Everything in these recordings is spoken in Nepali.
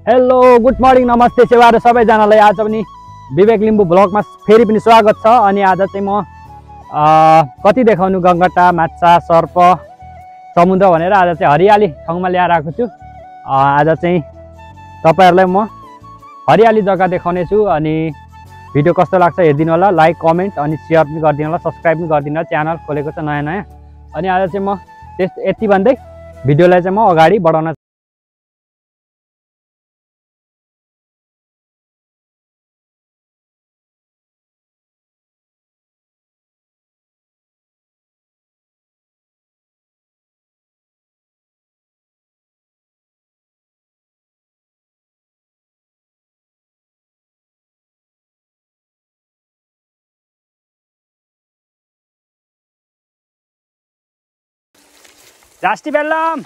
हेलो गुड मर्निङ नमस्ते सेवा र सबैजनालाई आज पनि विवेक लिम्बू ब्लगमा फेरि पनि स्वागत छ। अनि आज चाहिँ म कति देखाउनु गङ्गटा माछा सर्प समुद्र भनेर आज चाहिँ हरियाली ठाउँमा ल्याएर आएको छु। आज चाहिँ तपाईहरुलाई म हरियाली जग्गा देखाउने छु। अनि भिडियो कस्तो लाग्छ हेर्दिनु होला, लाइक कमेन्ट अनि शेयर पनि गरिदिनु होला, सब्स्क्राइब पनि गरिदिनु होला, च्यानल खोलेको छ नयाँ नयाँ। अनि आज चाहिँ म यति भन्दै भिडियोलाई चाहिँ म अगाडि बढाउन जास्ती बेल्लम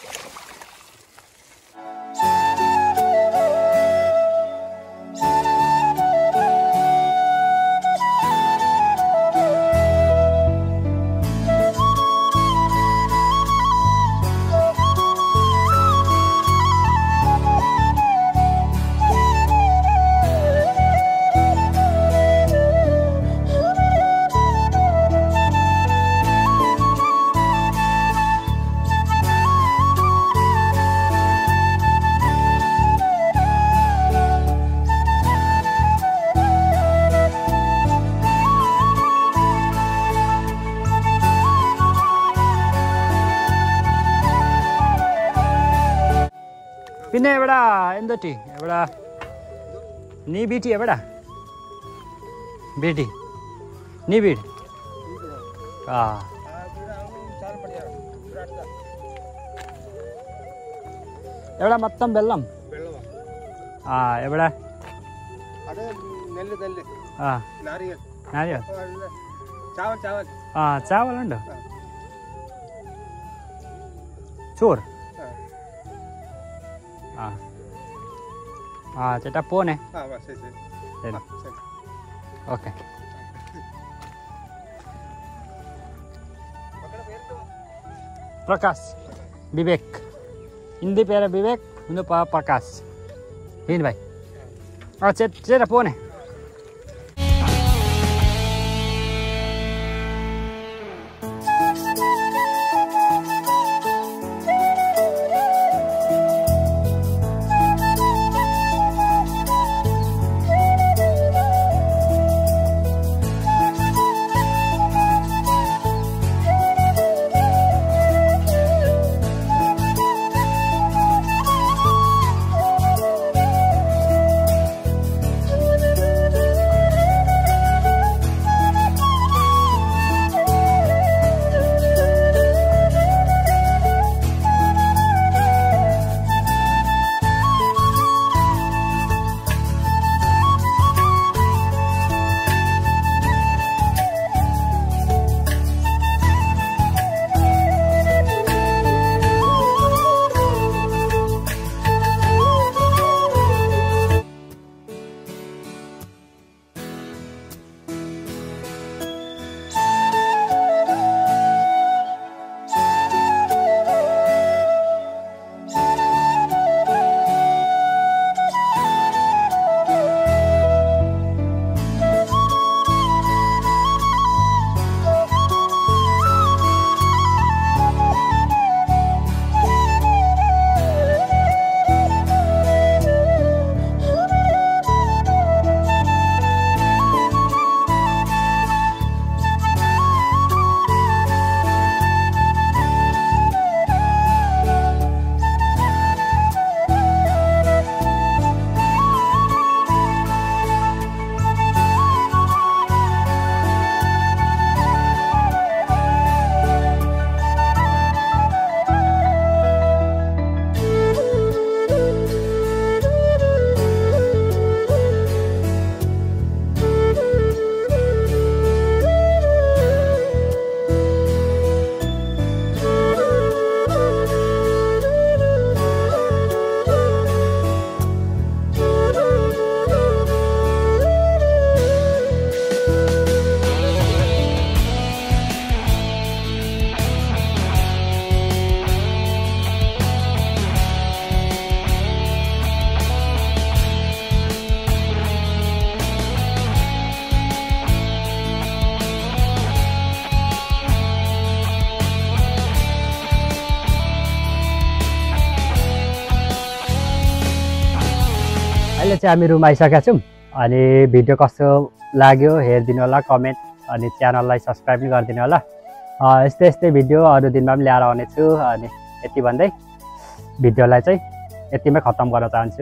പിന്നെ എവിടാ എന്തൊറ്റി എവിടാ നീ ബീറ്റി എവിടാ ബീറ്റി നീ ബീഡ് ആ എവിടാ മൊത്തം വെള്ളം ആ എവിടാ ആ നാരിയൽ ആ ചാവലുണ്ടോ ചോറ് ചേട്ടാ പോനെ ഓക്കെ പ്രകാശ് വിവേക് ഹിന്ദി പേര് വിവേക് ഇന്ന് പ്രകാശ് ഹിൻ ഭായ് ആ ചേട്ടാ പോനെ अहिले चाहिँ हामी रुम आइसकेका छौँ अनि भिडियो कस्तो लाग्यो हेरिदिनु होला, कमेन्ट अनि च्यानललाई सब्सक्राइब पनि गरिदिनु होला। यस्तै यस्तै भिडियो अरू दिनमा पनि ल्याएर आउनेछु अनि यति भन्दै भिडियोलाई चाहिँ यतिमै खत्तम गर्न चाहन्छु।